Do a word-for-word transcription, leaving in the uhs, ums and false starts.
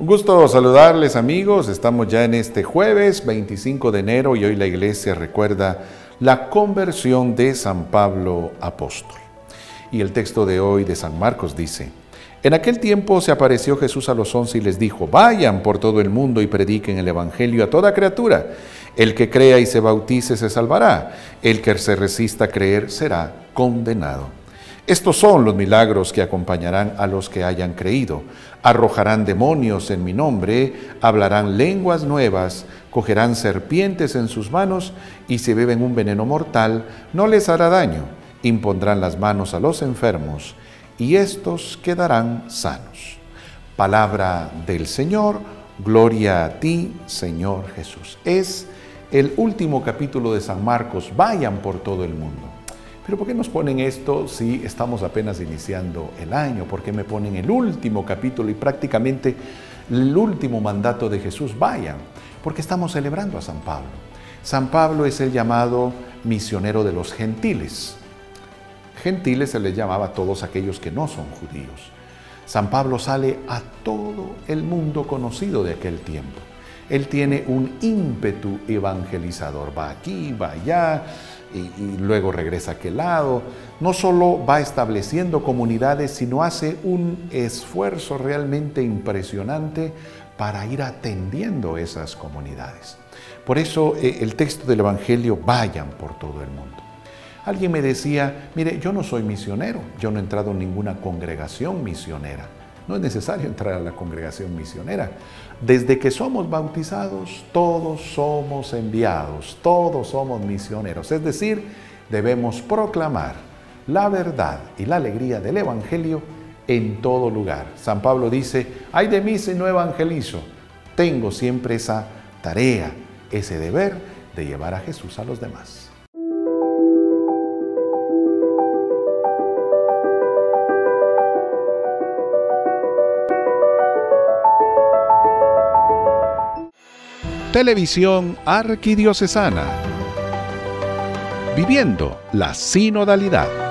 Un gusto saludarles, amigos. Estamos ya en este jueves veinticinco de enero y hoy la iglesia recuerda la conversión de San Pablo apóstol. Y el texto de hoy de San Marcos dice: En aquel tiempo se apareció Jesús a los once y les dijo: Vayan por todo el mundo y prediquen el evangelio a toda criatura. El que crea y se bautice se salvará. El que se resista a creer será condenado. Estos son los milagros que acompañarán a los que hayan creído. Arrojarán demonios en mi nombre, hablarán lenguas nuevas, cogerán serpientes en sus manos, y si beben un veneno mortal, no les hará daño. Impondrán las manos a los enfermos, y estos quedarán sanos. Palabra del Señor, gloria a ti, Señor Jesús. Es el último capítulo de San Marcos, vayan por todo el mundo. Pero ¿por qué nos ponen esto si estamos apenas iniciando el año? ¿Por qué me ponen el último capítulo y prácticamente el último mandato de Jesús? Vayan, porque estamos celebrando a San Pablo. San Pablo es el llamado misionero de los gentiles. Gentiles se les llamaba a todos aquellos que no son judíos. San Pablo sale a todo el mundo conocido de aquel tiempo. Él tiene un ímpetu evangelizador, va aquí, va allá, y, y luego regresa a aquel lado. No solo va estableciendo comunidades, sino hace un esfuerzo realmente impresionante para ir atendiendo esas comunidades. Por eso eh, el texto del Evangelio, vayan por todo el mundo. Alguien me decía: mire, yo no soy misionero, yo no he entrado en ninguna congregación misionera. No es necesario entrar a la congregación misionera. Desde que somos bautizados, todos somos enviados, todos somos misioneros. Es decir, debemos proclamar la verdad y la alegría del Evangelio en todo lugar. San Pablo dice: ay de mí si no evangelizo. Tengo siempre esa tarea, ese deber de llevar a Jesús a los demás. Televisión Arquidiocesana. Viviendo la sinodalidad.